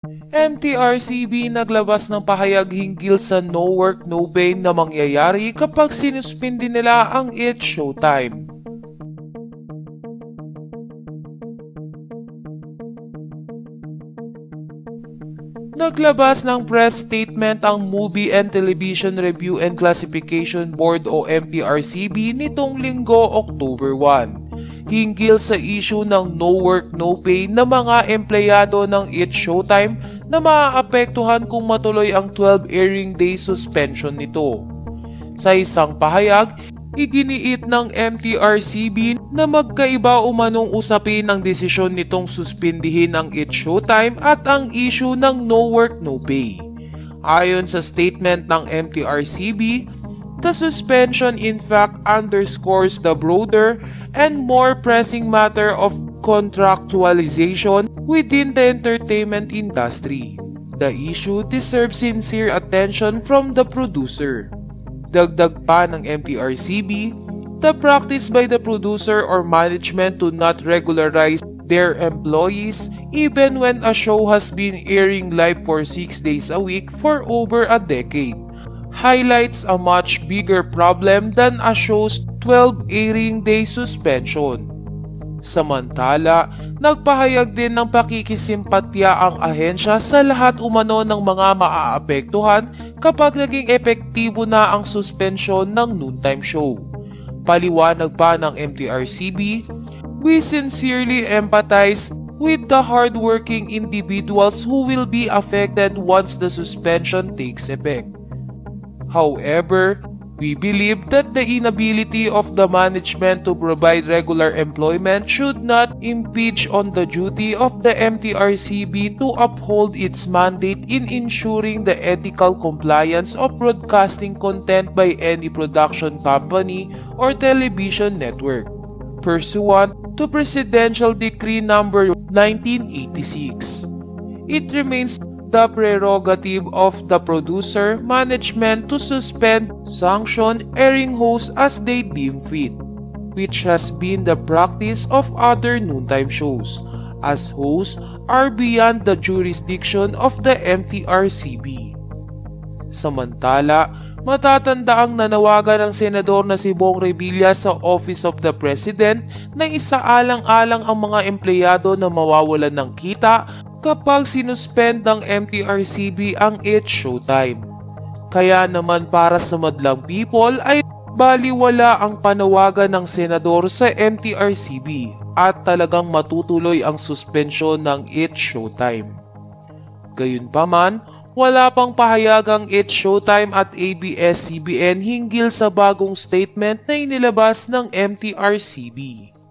MTRCB naglabas ng pahayag hinggil sa no work no pay na mangyayari kapag sinuspindi nila ang It's Showtime. Naglabas ng press statement ang Movie and Television Review and Classification Board o MTRCB nitong Linggo, October 1, hinggil sa issue ng no work no pay na mga empleyado ng It's Showtime na maaapektuhan kung matuloy ang 12 airing day suspension nito. Sa isang pahayag, iginiit ng MTRCB na magkaiba umanong usapin ang desisyon nitong suspindihin ang It's Showtime at ang issue ng no work no pay. Ayon sa statement ng MTRCB, the suspension in fact underscores the broader and more pressing matter of contractualization within the entertainment industry. The issue deserves sincere attention from the producer. Dagdag pa ng MTRCB, the practice by the producer or management to not regularize their employees even when a show has been airing live for 6 days a week for over a decade highlights a much bigger problem than a show's 12 airing day suspension. Samantala, nagpahayag din ng pakikisimpatya ang ahensya sa lahat umano ng mga maaapektuhan kapag naging epektibo na ang suspensyon ng noontime show. Paliwanag pa ng MTRCB, we sincerely empathize with the hardworking individuals who will be affected once the suspension takes effect. However, we believe that the inability of the management to provide regular employment should not impinge on the duty of the MTRCB to uphold its mandate in ensuring the ethical compliance of broadcasting content by any production company or television network, pursuant to Presidential Decree No. 1986. It remains the prerogative of the producer management to suspend, sanction airing hosts as they deem fit, which has been the practice of other noontime shows, as hosts are beyond the jurisdiction of the MTRCB. Samantala, matatandaang nanawagan ng senador na si Bong Revilla sa Office of the President na isaalang-alang ang mga empleyado na mawawalan ng kita kapag sinuspend ng MTRCB ang It's Showtime. Kaya naman para sa madlang people ay baliwala ang panawagan ng senador sa MTRCB at talagang matutuloy ang suspensyon ng It's Showtime. Gayunpaman, wala pang pahayag ang It's Showtime at ABS-CBN hinggil sa bagong statement na inilabas ng MTRCB.